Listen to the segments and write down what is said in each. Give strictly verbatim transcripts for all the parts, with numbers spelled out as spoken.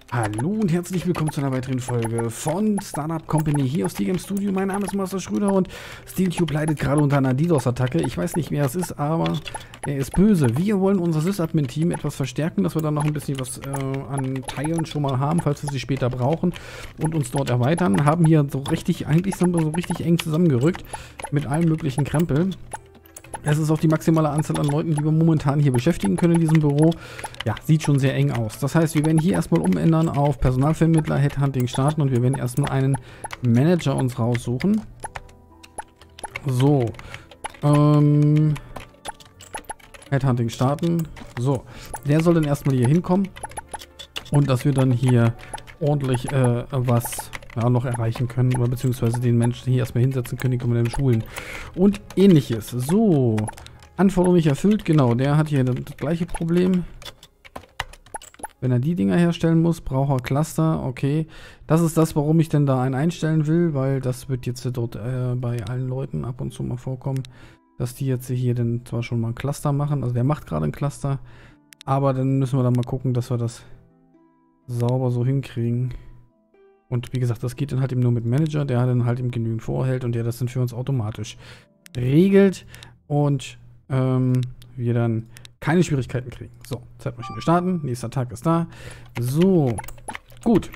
Hallo und herzlich willkommen zu einer weiteren Folge von Startup Company hier aus Steelgame Studio. Mein Name ist Master Schröder und SteelTube leidet gerade unter einer DDoS-Attacke. Ich weiß nicht, wer es ist, aber er ist böse. Wir wollen unser Sys-Admin-Team etwas verstärken, dass wir dann noch ein bisschen was äh, an Teilen schon mal haben, falls wir sie später brauchen und uns dort erweitern. Haben hier so richtig, eigentlich sind wir so richtig eng zusammengerückt mit allen möglichen Krempel. Es ist auch die maximale Anzahl an Leuten, die wir momentan hier beschäftigen können in diesem Büro. Ja, sieht schon sehr eng aus. Das heißt, wir werden hier erstmal umändern auf Personalvermittler, Headhunting starten und wir werden erstmal einen Manager uns raussuchen. So. Ähm, Headhunting starten. So. Der soll dann erstmal hier hinkommen und dass wir dann hier ordentlich äh, was ja, noch erreichen können oder beziehungsweise den Menschen hier erstmal hinsetzen können, die können wir dann schulen und ähnliches. So, Anforderung nicht erfüllt, genau, der hat hier das gleiche Problem. Wenn er die Dinger herstellen muss, braucht er Cluster, okay. Das ist das, warum ich denn da einen einstellen will, weil das wird jetzt dort äh, bei allen Leuten ab und zu mal vorkommen, dass die jetzt hier dann zwar schon mal ein Cluster machen, also der macht gerade ein Cluster, aber dann müssen wir dann mal gucken, dass wir das sauber so hinkriegen. Und wie gesagt, das geht dann halt eben nur mit Manager, der dann halt eben genügend vorhält und der das dann für uns automatisch regelt und ähm, wir dann keine Schwierigkeiten kriegen. So, Zeitmaschine starten, nächster Tag ist da. So, gut.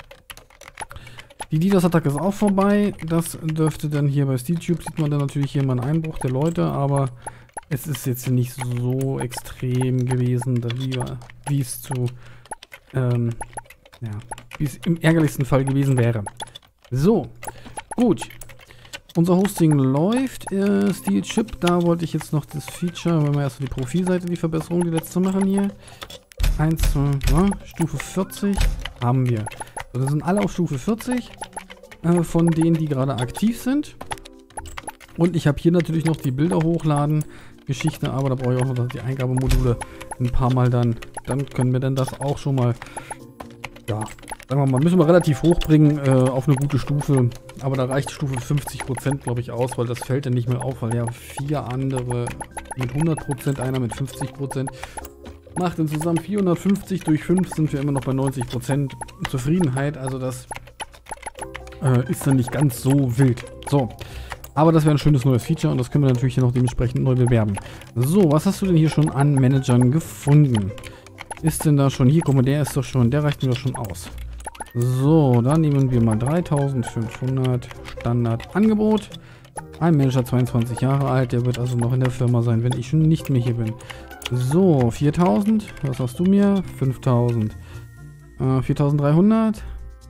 Die DDoS-Attacke ist auch vorbei. Das dürfte dann hier bei SteelTube, sieht man dann natürlich hier mal einen Einbruch der Leute, aber es ist jetzt nicht so extrem gewesen, wie es zu... Ähm, ja, wie es im ärgerlichsten Fall gewesen wäre. So, gut. Unser Hosting läuft. Äh, SteelChip, da wollte ich jetzt noch das Feature, wenn wir erst die Profilseite, die Verbesserung, die letzte machen hier. eins, zwei, ja, Stufe vierzig haben wir. So, das sind alle auf Stufe vierzig äh, von denen, die gerade aktiv sind. Und ich habe hier natürlich noch die Bilder hochladen Geschichte, aber da brauche ich auch noch die Eingabemodule ein paar Mal dann. Dann können wir dann das auch schon mal, ja, sagen wir mal, müssen wir relativ hoch bringen äh, auf eine gute Stufe. Aber da reicht Stufe fünfzig Prozent, glaube ich, aus, weil das fällt dann nicht mehr auf, weil ja vier andere mit hundert Prozent, einer mit fünfzig Prozent. Macht dann zusammen vierhundertfünfzig durch fünf, sind wir immer noch bei neunzig Prozent Zufriedenheit. Also das äh, ist dann nicht ganz so wild. So, aber das wäre ein schönes neues Feature und das können wir natürlich hier noch dementsprechend neu bewerben. So, was hast du denn hier schon an Managern gefunden? Ist denn da schon hier? Guck mal, der ist doch schon, der reicht mir doch schon aus. So, dann nehmen wir mal dreitausendfünfhundert Standardangebot. Ein Manager, zweiundzwanzig Jahre alt, der wird also noch in der Firma sein, wenn ich schon nicht mehr hier bin. So, viertausend, was hast du mir? fünftausend. Äh, viertausenddreihundert.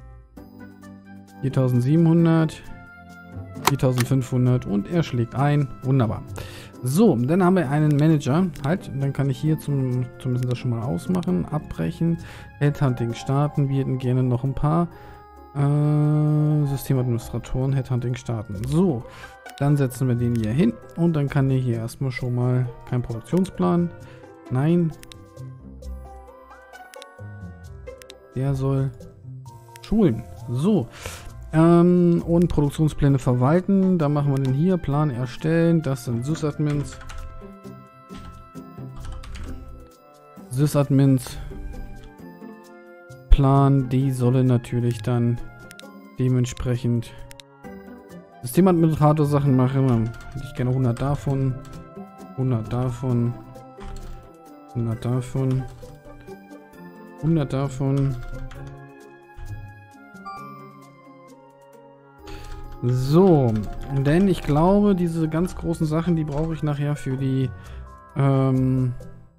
viertausendsiebenhundert. viertausendfünfhundert und er schlägt ein. Wunderbar. So, dann haben wir einen Manager. Halt, dann kann ich hier zum, zumindest das schon mal ausmachen. Abbrechen. Headhunting starten. Wir hätten gerne noch ein paar äh, Systemadministratoren. Headhunting starten. So, dann setzen wir den hier hin. Und dann kann er hier erstmal schon mal kein Produktionsplan. Nein. Der soll schulen. So. Ähm, und Produktionspläne verwalten. Da machen wir den hier. Plan erstellen. Das sind Sysadmins. Sysadmins. Plan. Die sollen natürlich dann dementsprechend Systemadministrator Sachen machen. Dann hätte ich gerne hundert davon. hundert davon. hundert davon. hundert davon. So, denn ich glaube, diese ganz großen Sachen, die brauche ich nachher für die ähm,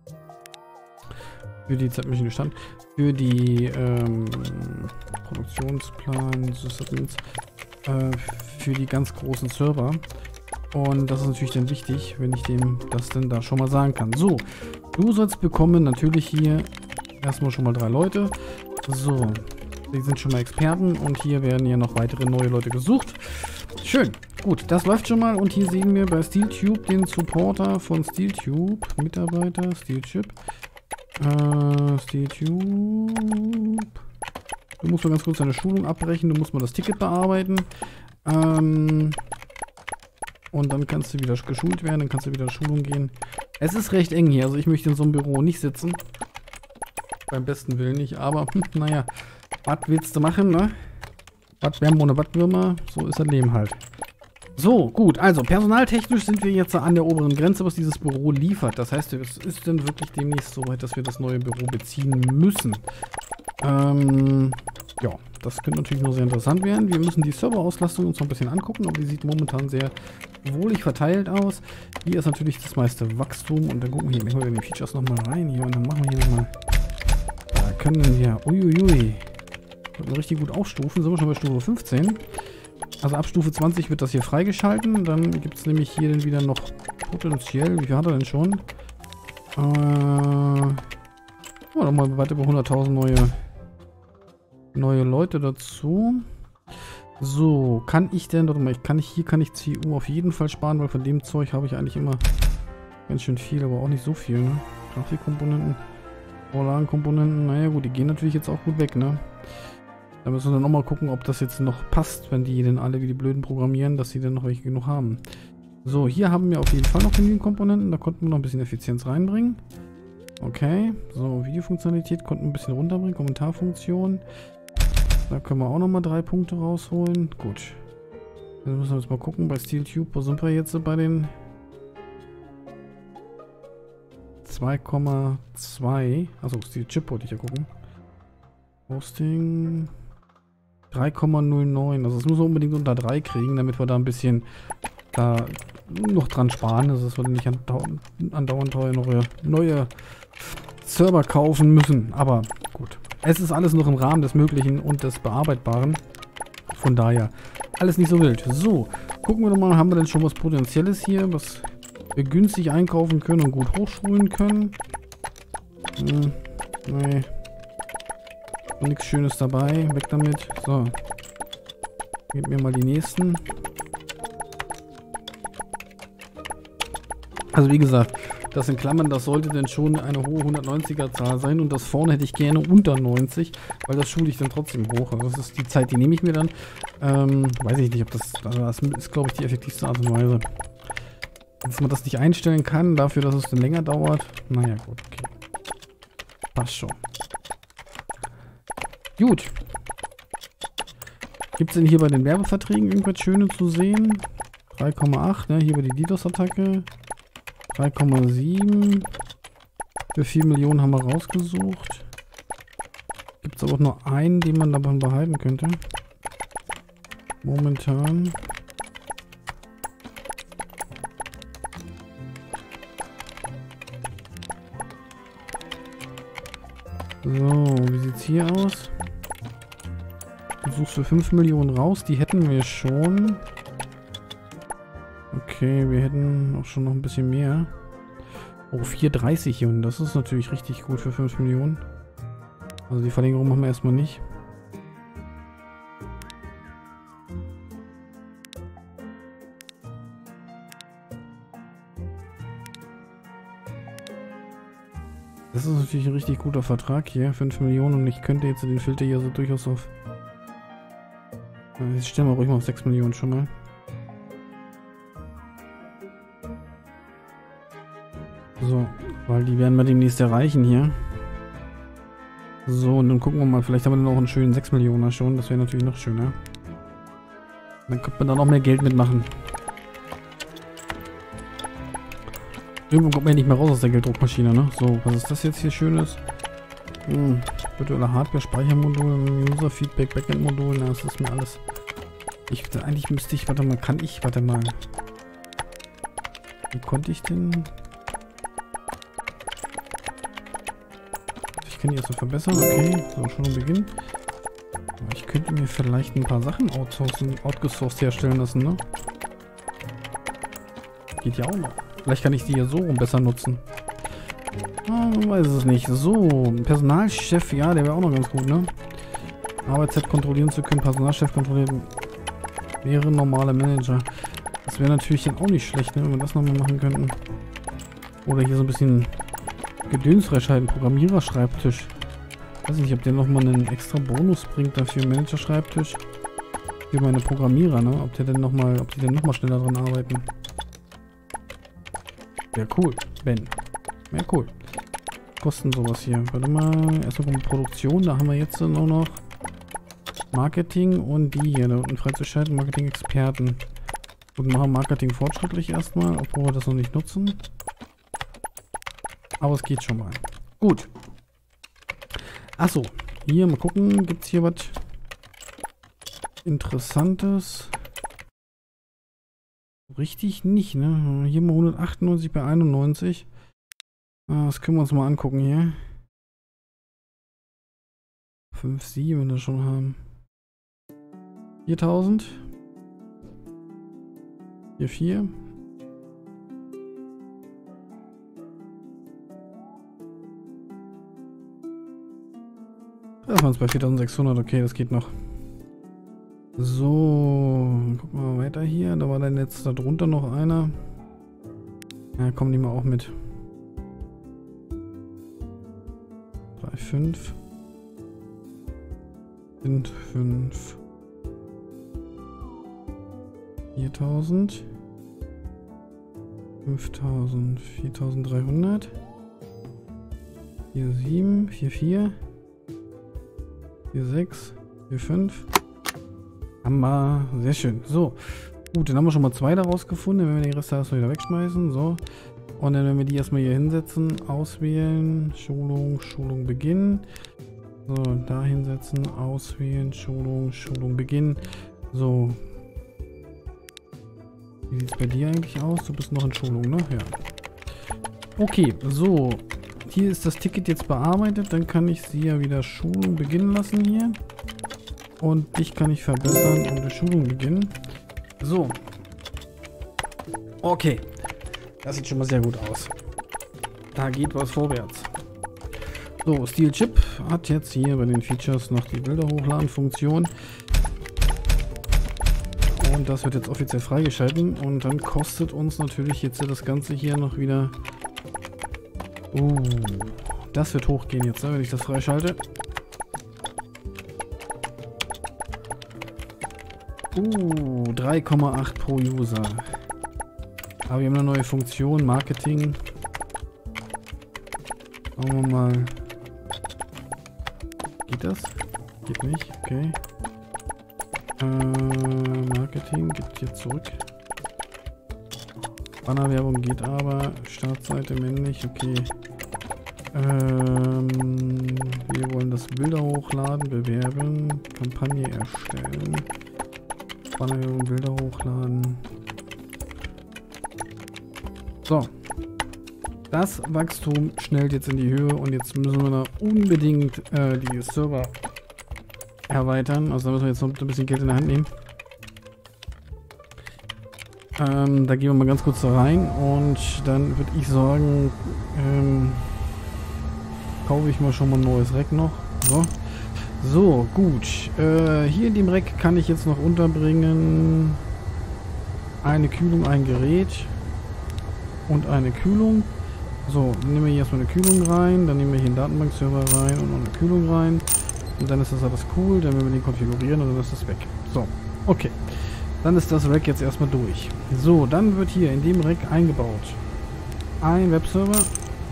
für die Zeitmaschine stand, für die ähm, Produktionsplan, Systems, äh, für die ganz großen Server. Und das ist natürlich dann wichtig, wenn ich dem das denn da schon mal sagen kann. So, du sollst bekommen natürlich hier erstmal schon mal drei Leute. So. Die sind schon mal Experten und hier werden ja noch weitere neue Leute gesucht. Schön. Gut, das läuft schon mal und hier sehen wir bei SteelTube den Supporter von SteelTube. Mitarbeiter, SteelChip. Äh, SteelTube. Du musst mal ganz kurz deine Schulung abbrechen. Du musst mal das Ticket bearbeiten. Ähm, und dann kannst du wieder geschult werden. Dann kannst du wieder in Schulung gehen. Es ist recht eng hier. Also ich möchte in so einem Büro nicht sitzen. Beim besten Willen nicht, aber hm, naja, was willst du machen, ne? Wattwärme ohne Wattwürmer, so ist das Leben halt. So, gut, also personaltechnisch sind wir jetzt an der oberen Grenze, was dieses Büro liefert. Das heißt, es ist dann wirklich demnächst so weit, dass wir das neue Büro beziehen müssen. Ähm, ja, das könnte natürlich nur sehr interessant werden. Wir müssen die Serverauslastung uns noch ein bisschen angucken, aber die sieht momentan sehr wohlig verteilt aus. Hier ist natürlich das meiste Wachstum und dann gucken wir hier in die Features nochmal rein hier und dann machen wir hier nochmal. Da können wir, uiuiui, können wir richtig gut aufstufen, sind wir schon bei Stufe fünfzehn. Also ab Stufe zwanzig wird das hier freigeschalten. Dann gibt es nämlich hier dann wieder noch potenziell, wie viel hat er denn schon? Äh, oh, noch mal weit über hunderttausend neue, neue Leute dazu. So, kann ich denn, warte mal, ich kann ich, hier kann ich C U auf jeden Fall sparen, weil von dem Zeug habe ich eigentlich immer ganz schön viel, aber auch nicht so viel, ne? Grafikkomponenten, Vorlagenkomponenten, naja gut, die gehen natürlich jetzt auch gut weg, ne? Da müssen wir dann nochmal gucken, ob das jetzt noch passt, wenn die denn alle wie die Blöden programmieren, dass sie dann noch welche genug haben. So, hier haben wir auf jeden Fall noch genügend Komponenten. Da konnten wir noch ein bisschen Effizienz reinbringen. Okay, so, Videofunktionalität konnten wir ein bisschen runterbringen. Kommentarfunktion. Da können wir auch nochmal drei Punkte rausholen. Gut. Dann müssen wir jetzt mal gucken, bei SteelTube, wo sind wir jetzt bei den zwei Komma zwei. Achso, SteelChip wollte ich ja gucken. Hosting drei Komma null neun, also das muss man unbedingt unter drei kriegen, damit wir da ein bisschen da noch dran sparen, also dass wir nicht andauernd, andauernd neue, neue Server kaufen müssen, aber gut. Es ist alles noch im Rahmen des Möglichen und des Bearbeitbaren, von daher alles nicht so wild. So, gucken wir doch mal, haben wir denn schon was Potenzielles hier, was wir günstig einkaufen können und gut hochschulen können? Hm, nee. Nichts Schönes dabei. Weg damit. So. Gib mir mal die nächsten. Also wie gesagt, das in Klammern, das sollte denn schon eine hohe hundertneunziger Zahl sein und das vorne hätte ich gerne unter neunzig, weil das schule ich dann trotzdem hoch. Also das ist die Zeit, die nehme ich mir dann. Ähm, weiß ich nicht, ob das, also das ist glaube ich die effektivste Art und Weise. Dass man das nicht einstellen kann, dafür, dass es dann länger dauert. Naja, gut, okay. Passt schon. Gut. Gibt es denn hier bei den Werbeverträgen irgendwas Schönes zu sehen? drei Komma acht, ne? Hier bei die DDoS-Attacke. drei Komma sieben. Für vier Millionen haben wir rausgesucht. Gibt es aber auch nur einen, den man davon behalten könnte. Momentan. So, wie sieht's hier aus? Du suchst für fünf Millionen raus, die hätten wir schon. Okay, wir hätten auch schon noch ein bisschen mehr. Oh, vier Komma dreißig hier und das ist natürlich richtig gut für fünf Millionen. Also die Verlängerung machen wir erstmal nicht. Das ist natürlich ein richtig guter Vertrag hier, fünf Millionen und ich könnte jetzt den Filter hier so durchaus auf... Jetzt stellen wir ruhig mal auf sechs Millionen schon mal. So, weil die werden wir demnächst erreichen hier. So, und dann gucken wir mal, vielleicht haben wir dann auch einen schönen sechs Millionen schon, das wäre natürlich noch schöner. Dann könnte man da noch mehr Geld mitmachen. Irgendwo kommt man ja nicht mehr raus aus der Gelddruckmaschine, ne? So, was ist das jetzt hier Schönes? Hm, virtuelle Hardware, Speichermodul, User Feedback, Backend Modul, na, das ist mir alles. Ich, eigentlich müsste ich, warte mal, kann ich, warte mal. Wie konnte ich denn? Ich kann die erstmal verbessern, okay, so, schon am Beginn. Aber ich könnte mir vielleicht ein paar Sachen outsourcen, outgesourced herstellen lassen, ne? Geht ja auch noch. Vielleicht kann ich die ja so rum besser nutzen. Ah, man weiß es nicht. So, Personalchef, ja, der wäre auch noch ganz gut, ne? Arbeitszeit kontrollieren zu können, Personalchef kontrollieren. Wäre normaler Manager. Das wäre natürlich dann auch nicht schlecht, ne, wenn wir das nochmal machen könnten. Oder hier so ein bisschen Gedöns freischalten, Programmierer-Schreibtisch. Weiß nicht, ob der nochmal einen extra Bonus bringt dafür, Manager-Schreibtisch. Für meine Programmierer, ne? Ob der denn noch mal, ob die denn nochmal schneller dran arbeiten. Wäre cool, Ben. Wäre cool. Kosten sowas hier. Warte mal, erstmal um Produktion, da haben wir jetzt nur noch Marketing und die hier da unten freizuschalten, Marketing-Experten. Und machen Marketing fortschrittlich erstmal, obwohl wir das noch nicht nutzen. Aber es geht schon mal. Gut. Achso, hier mal gucken, gibt es hier was Interessantes? Richtig nicht, ne? Hier mal hundertachtundneunzig bei einundneunzig. Das können wir uns mal angucken hier. fünf, sieben, wenn wir das schon haben. viertausend. vier, vier. Das waren es bei viertausendsechshundert. Okay, das geht noch. So, gucken wir mal weiter hier. Da war dann jetzt da drunter noch einer. Ja, kommen die mal auch mit. drei, fünf. Sind fünf. viertausend. fünftausend. viertausenddreihundert. vier, sieben. vier, vier. vier, sechs. vier, fünf. Hammer. Sehr schön. So. Gut, dann haben wir schon mal zwei daraus gefunden. Dann werden wir den Rest erstmal wieder wegschmeißen. So. Und dann werden wir die erstmal hier hinsetzen. Auswählen. Schulung. Schulung beginnen. So, da hinsetzen. Auswählen. Schulung. Schulung beginnen. So. Wie sieht es bei dir eigentlich aus? Du bist noch in Schulung, ne? Ja. Okay, so. Hier ist das Ticket jetzt bearbeitet. Dann kann ich sie ja wieder Schulung beginnen lassen hier. Und dich kann ich verbessern und die Schulung beginnen. So. Okay. Das sieht schon mal sehr gut aus. Da geht was vorwärts. So, Steel Chip hat jetzt hier bei den Features noch die Bilder hochladen Funktion. Und das wird jetzt offiziell freigeschalten. Und dann kostet uns natürlich jetzt das Ganze hier noch wieder... Uh, das wird hochgehen jetzt, wenn ich das freischalte. Uh, drei Komma acht pro User. Aber wir haben eine neue Funktion, Marketing. Schauen wir mal. Geht das? Geht nicht, okay. Äh, Marketing geht hier zurück. Bannerwerbung geht aber. Startseite männlich, okay. Ähm, wir wollen das Bilder hochladen, bewerben, Kampagne erstellen. Bannerwerbung, Bilder hochladen. So. Das Wachstum schnellt jetzt in die Höhe und jetzt müssen wir da unbedingt äh, die Server erweitern. Also da müssen wir jetzt noch ein bisschen Geld in der Hand nehmen. Ähm, da gehen wir mal ganz kurz da rein und dann würde ich sagen, ähm, kaufe ich mal schon mal ein neues Rack noch. So, so gut. Äh, hier in dem Rack kann ich jetzt noch unterbringen eine Kühlung, ein Gerät und eine Kühlung. So, dann nehmen wir hier erstmal eine Kühlung rein, dann nehmen wir hier einen Datenbankserver rein und noch eine Kühlung rein. Und dann ist das alles cool, dann werden wir den konfigurieren und dann ist das weg. So, okay. Dann ist das Rack jetzt erstmal durch. So, dann wird hier in dem Rack eingebaut ein Webserver,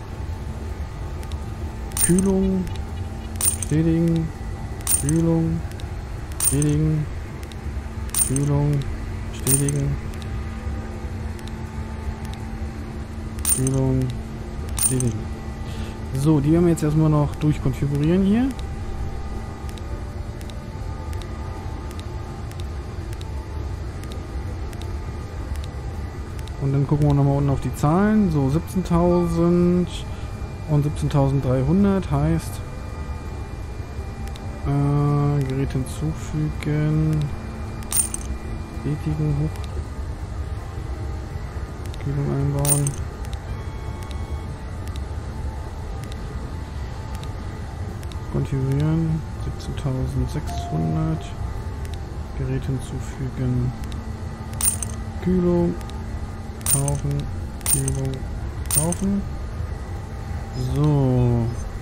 Kühlung, bestätigen, Kühlung, bestätigen, Kühlung, bestätigen, Kühlung, bestätigen. So, die werden wir jetzt erstmal noch durchkonfigurieren hier. Und dann gucken wir nochmal unten auf die Zahlen. So, siebzehntausend und siebzehntausenddreihundert heißt äh, Gerät hinzufügen, bestätigen, hoch, Kühlung einbauen. Konfigurieren, siebzehntausendsechshundert, Gerät hinzufügen, Kühlung, kaufen, Kühlung, kaufen. So.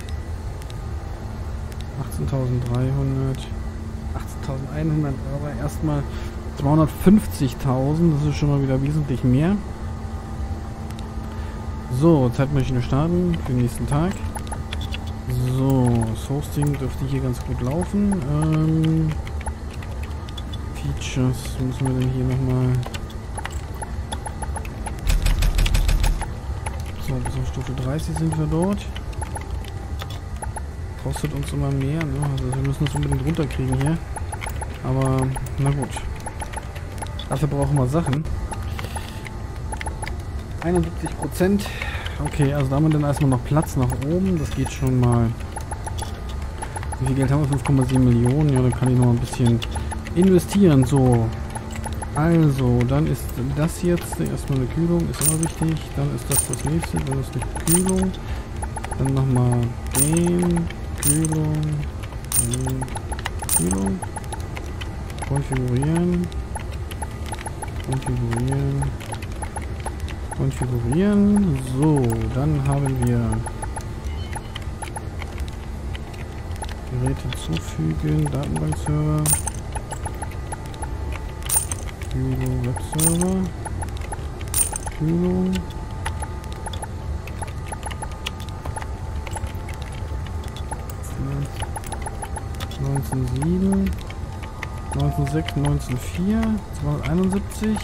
achtzehntausenddreihundert, achtzehntausendeinhundert, aber erstmal zweihundertfünfzigtausend, das ist schon mal wieder wesentlich mehr. So, Zeitmaschine starten für den nächsten Tag. So, das Hosting dürfte hier ganz gut laufen. Ähm, Features müssen wir denn hier nochmal... So, bis auf Stufe dreißig sind wir dort. Kostet uns immer mehr, ne? Also wir müssen das unbedingt runterkriegen hier. Aber, na gut. Dafür brauchen wir Sachen. einundsiebzig Prozent. Okay, also da haben wir dann erstmal noch Platz nach oben. Das geht schon mal. Wie viel Geld haben wir? fünf Komma sieben Millionen. Ja, dann kann ich noch ein bisschen investieren. So. Also, dann ist das jetzt erstmal eine Kühlung. Ist immer wichtig. Dann ist das das nächste. Dann ist eine Kühlung. Dann nochmal den. Kühlung. Den, Kühlung. Konfigurieren. Konfigurieren. Konfigurieren. So, dann haben wir Geräte zufügen, Datenbankserver, Kühlung, Webserver, Kühlung, neunzehn Komma sieben, neunzehn Komma sechs, neunzehn Komma vier, zweihunderteinundsiebzig.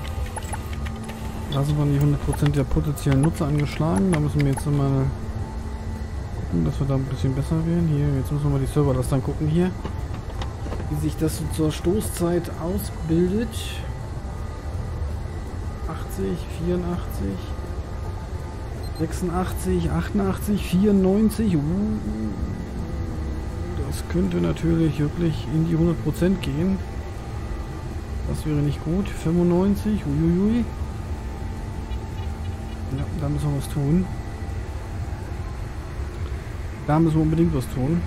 Da sind wir die hundert Prozent der potenziellen Nutzer angeschlagen. Da müssen wir jetzt mal gucken, dass wir da ein bisschen besser werden. Hier, jetzt müssen wir mal die Server das dann gucken hier. Wie sich das so zur Stoßzeit ausbildet. achtzig, vierundachtzig, sechsundachtzig, achtundachtzig, vierundneunzig. Uh, das könnte natürlich wirklich in die hundert Prozent gehen. Das wäre nicht gut. fünfundneunzig, uiuiui. Ja, da müssen wir was tun. Da müssen wir unbedingt was tun.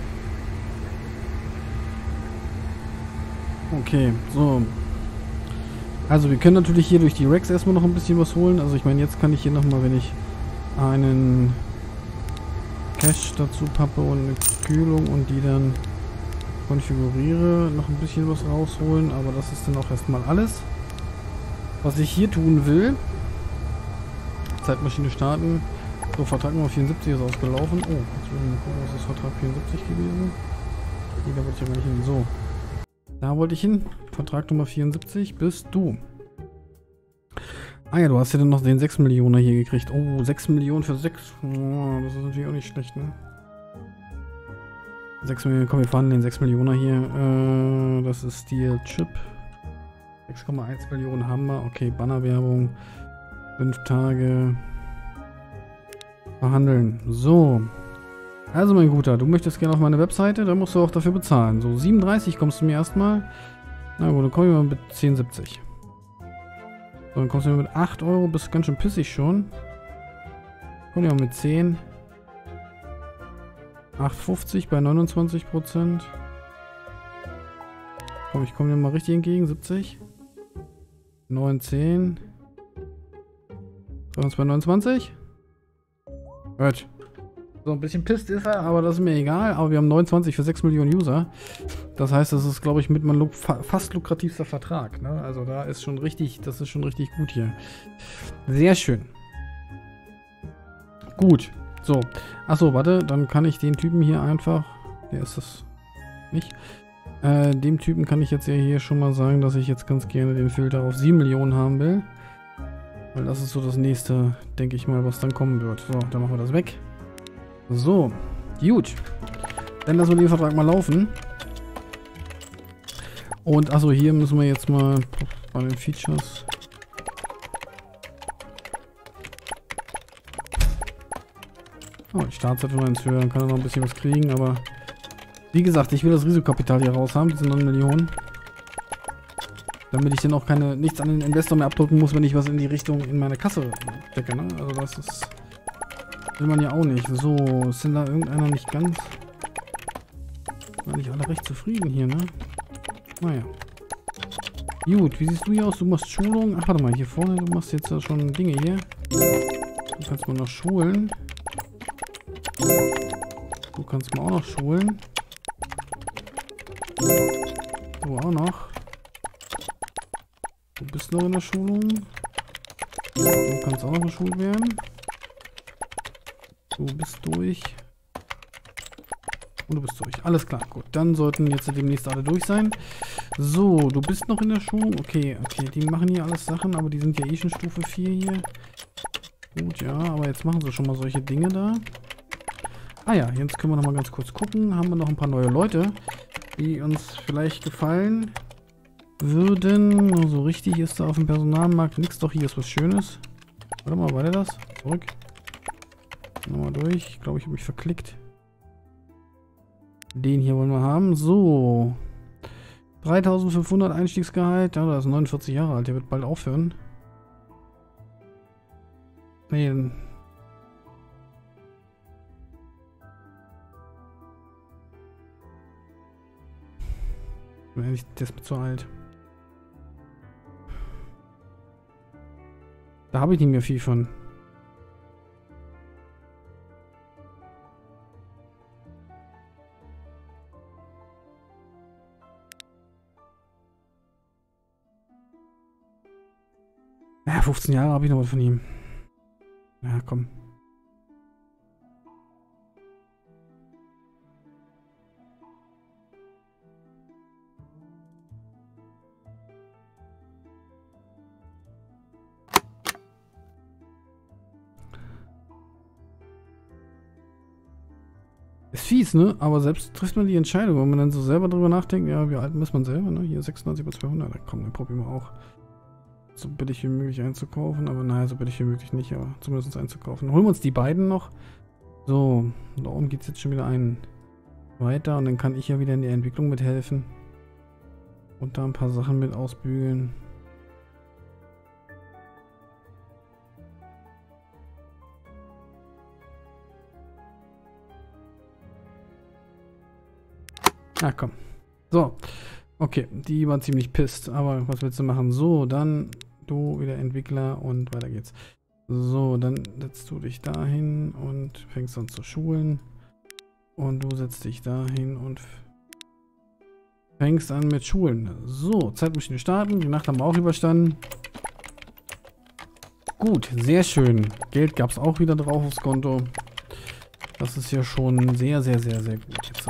Okay, so. Also wir können natürlich hier durch die Racks erstmal noch ein bisschen was holen. Also ich meine, jetzt kann ich hier nochmal, wenn ich einen Cache dazu pappe und eine Kühlung und die dann konfiguriere, noch ein bisschen was rausholen. Aber das ist dann auch erstmal alles, was ich hier tun will. Zeitmaschine starten. So, Vertrag Nummer vierundsiebzig ist ausgelaufen. Oh, jetzt will ich mal gucken, was ist Vertrag vierundsiebzig gewesen? Nee, da wollte ich ja gar nicht hin. So. Da wollte ich hin. Vertrag Nummer vierundsiebzig bist du. Ah ja, du hast ja dann noch den sechs Millionen hier gekriegt. Oh, sechs Millionen für sechs. Oh, das ist natürlich auch nicht schlecht, ne? sechs Millionen, komm, wir fahren den sechs Millionen hier. Äh, das ist Steel Chip. sechs Komma eins Millionen haben wir. Okay, Bannerwerbung. fünf Tage. Verhandeln. So. Also mein Guter, du möchtest gerne auf meine Webseite, da musst du auch dafür bezahlen. So, siebenunddreißig kommst du mir erstmal. Na gut, dann komm ich mal mit zehn siebzig. So, dann kommst du mir mit acht Euro, bist ganz schön pissig schon. Komm ja mit zehn. acht fünfzig bei neunundzwanzig Prozent. Komm, ich komme dir mal richtig entgegen, siebzig. neun, zehn. Bei neunundzwanzig. Gut. So, ein bisschen pisst ist er, aber das ist mir egal. Aber wir haben neunundzwanzig für sechs Millionen User. Das heißt, das ist, glaube ich, mit meinem fast lukrativster Vertrag. Ne? Also da ist schon richtig, das ist schon richtig gut hier. Sehr schön. Gut. So. Achso, warte, dann kann ich den Typen hier einfach... Der ist das nicht. Äh, dem Typen kann ich jetzt ja hier schon mal sagen, dass ich jetzt ganz gerne den Filter auf sieben Millionen haben will. Weil das ist so das nächste, denke ich mal, was dann kommen wird. So, dann machen wir das weg. So, gut. Dann lassen wir den Vertrag mal laufen. Und achso, hier müssen wir jetzt mal bei den Features. Oh, die Startzeit will man ins Hören, kann er noch ein bisschen was kriegen, aber wie gesagt, ich will das Risikokapital hier raus haben, diese neun Millionen. Damit ich dann auch keine, nichts an den Investor mehr abdrücken muss, wenn ich was in die Richtung in meine Kasse stecke, ne? Also das ist, will man ja auch nicht. So, sind da irgendeiner nicht ganz, war nicht alle recht zufrieden hier, ne? Naja. Gut, wie siehst du hier aus? Du machst Schulung. Ach, warte mal, hier vorne, du machst jetzt ja schon Dinge hier. Du kannst mal noch schulen. Du kannst mal auch noch schulen. Du auch noch. Du bist noch in der Schulung. Du kannst auch noch geschult werden. Du bist durch. Und du bist durch. Alles klar, gut. Dann sollten jetzt demnächst alle durch sein. So, du bist noch in der Schulung. Okay, okay, die machen hier alles Sachen, aber die sind ja eh schon Stufe vier hier. Gut, ja, aber jetzt machen sie schon mal solche Dinge da. Ah ja, jetzt können wir noch mal ganz kurz gucken. Haben wir noch ein paar neue Leute, die uns vielleicht gefallen würden. So also richtig ist da auf dem Personalmarkt nichts. Doch, hier ist was Schönes. Warte mal, war der das? Zurück. Nochmal durch. Ich glaube, ich habe mich verklickt. Den hier wollen wir haben. So. dreitausendfünfhundert Einstiegsgehalt. Ja, der ist neunundvierzig Jahre alt. Der wird bald aufhören. Nee. Der ist mir zu alt. Da habe ich nicht mehr viel von. Ja, fünfzehn Jahre habe ich noch was von ihm. Ja, komm. Ist fies, ne? Aber selbst trifft man die Entscheidung, wenn man dann so selber drüber nachdenkt, ja, wie alt ist man selber, ne? Hier sechsundneunzig bei zweihundert, da kommt ein Problem auch. So billig wie möglich einzukaufen, aber naja, so billig wie möglich nicht, aber zumindest einzukaufen. Holen wir uns die beiden noch. So, da oben geht es jetzt schon wieder einen weiter und dann kann ich ja wieder in der Entwicklung mithelfen. Und da ein paar Sachen mit ausbügeln. Ah, komm. So. Okay, die war ziemlich pisst, aber was willst du machen? So, dann du wieder Entwickler und weiter geht's. So, dann setzt du dich dahin und fängst an zu schulen. Und du setzt dich dahin und fängst an mit Schulen. So, Zeitmaschine starten. Die Nacht haben wir auch überstanden. Gut, sehr schön. Geld gab es auch wieder drauf aufs Konto. Das ist ja schon sehr, sehr, sehr, sehr gut jetzt.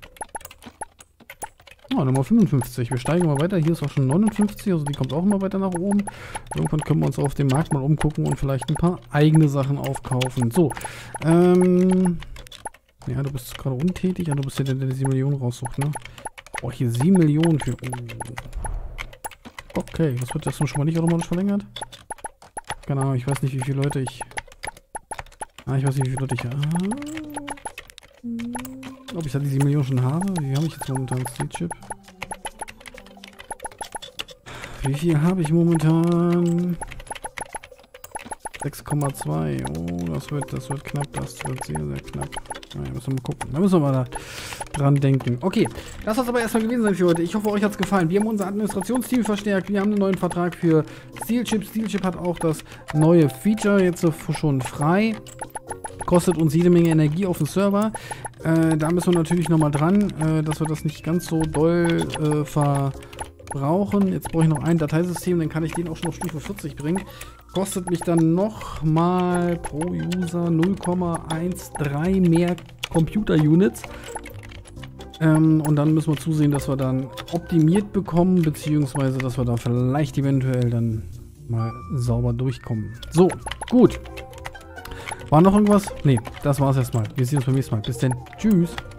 Oh, Nummer fünfundfünfzig. Wir steigen mal weiter. Hier ist auch schon neunundfünfzig, also die kommt auch immer weiter nach oben. Irgendwann können wir uns auf dem Markt mal umgucken und vielleicht ein paar eigene Sachen aufkaufen. So, ähm... ja, du bist gerade untätig. Ja, du bist ja der, der die sieben Millionen raussucht, ne? Oh, hier sieben Millionen für... Oh. Okay, was wird das schon mal nicht automatisch verlängert? Keine Ahnung, ich weiß nicht, wie viele Leute ich... Ah, ich weiß nicht, wie viele Leute ich... Ah. Ob ich da die sieben Millionen schon habe? Wie habe ich jetzt momentan Steel-Chip? Wie viel habe ich momentan? sechs Komma zwei. Oh, das wird, das wird knapp. Das wird sehr, sehr knapp. Naja, müssen wir mal gucken. Da müssen wir mal da dran denken. Okay, das soll es aber erstmal gewesen sein für heute. Ich hoffe, euch hat es gefallen. Wir haben unser Administrationsteam verstärkt. Wir haben einen neuen Vertrag für Steel-Chip. Steel-Chip hat auch das neue Feature jetzt schon frei. Kostet uns jede Menge Energie auf dem Server. Äh, da müssen wir natürlich nochmal dran, äh, dass wir das nicht ganz so doll äh, verbrauchen. Jetzt brauche ich noch ein Dateisystem, dann kann ich den auch schon auf Stufe vierzig bringen. Kostet mich dann nochmal pro User null Komma dreizehn mehr Computer-Units. Ähm, und dann müssen wir zusehen, dass wir dann optimiert bekommen, beziehungsweise dass wir da vielleicht eventuell dann mal sauber durchkommen. So, gut. War noch irgendwas? Nee, das war's erstmal. Wir sehen uns beim nächsten Mal. Bis dann. Tschüss.